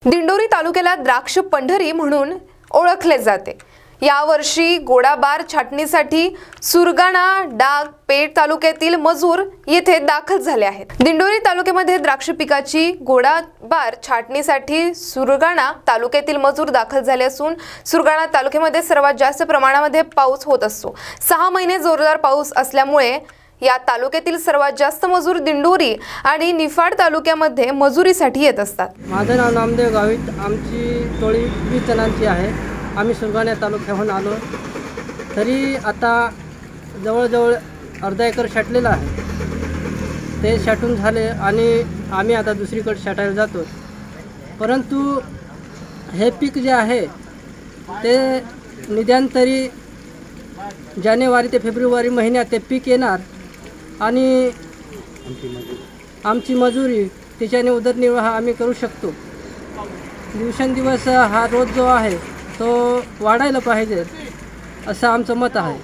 दिंडोरी तालुक्याला द्राक्ष पंढरी म्हणून ओळखले जाते। यावर्षी गोडाबार छाटणीसाठी सुरगाणा, डाग, पेठ तालुक्यातील मजूर येथे दाखल झाले आहेत। दिंडोरी तालुक्यामध्ये द्राक्ष पिकाची गोडाबार छाटणीसाठी सुरगाणा तालुक्यातील मजूर दाखल झाले असून सुरगाणा तालुक्यामध्ये सर्वात जास्त प्रमाणामध्ये पाऊस होत असतो। 6 महिने जोरदार पाऊस असल्यामुळे या तालुक्यातील सर्वात जास्त मजूर दिंडोरी आणि निफाड तालुक्यामध्ये मजुरीसाठी येत असतात। माझे नाव नामदेव गावित, आमची टोळी 20 जणांची आहे। आम्ही सुरगाणा तालुक्याहून आलो, तरी आता जवळजवळ अर्धा एकर छाटलेला आहे। ते छाटून झाले आणि आम्ही आता दुसरीकडे छाटायला जातो। परंतु हे पीक जे आहे ते निदान तरी जानेवारी ते फेब्रुवारी महिन्यात ते पीक येणार आणि आमची मजुरी त्याच्याने उदरनिर्वाह आम्ही करू शकतो। दिवसेंदिवस हा रोज जो आहे तो वाढायला पाहिजे असं आमचं मत आहे।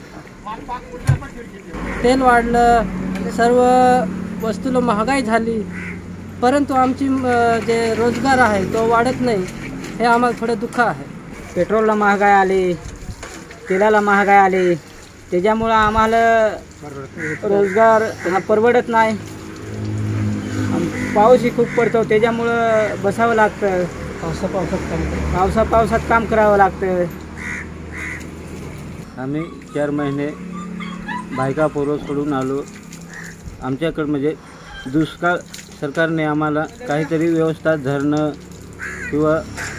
तेल वाढलं, सर्व वस्तूला महागाई झाली, परंतु आमची जे रोजगार आहे तो वाढत नाही, हे आम्हाला थोडं दुःख आहे। पेट्रोलला महागाई आली, तेलाला महागाई आली, त्याच्यामुळं आम्हाला रोजगार हा परवडत नाही। पाऊसही खूप पडतो, त्याच्यामुळं बसावं लागतं, पावसात काम करावं लागतं। आम्ही 4 महिने बायका पोरं सोडून आलो। आमच्याकडं म्हणजे दुष्काळ, सरकारने आम्हाला काहीतरी व्यवस्था धरणं किंवा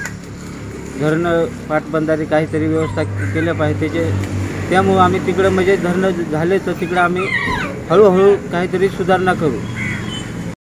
पाटबंधारे काहीतरी व्यवस्था केल्या पाहिजे। त्यामुळं आम्ही तिकडं म्हणजे धरणं झाले तर तिकडं आम्ही हळूहळू काहीतरी सुधारणा करू।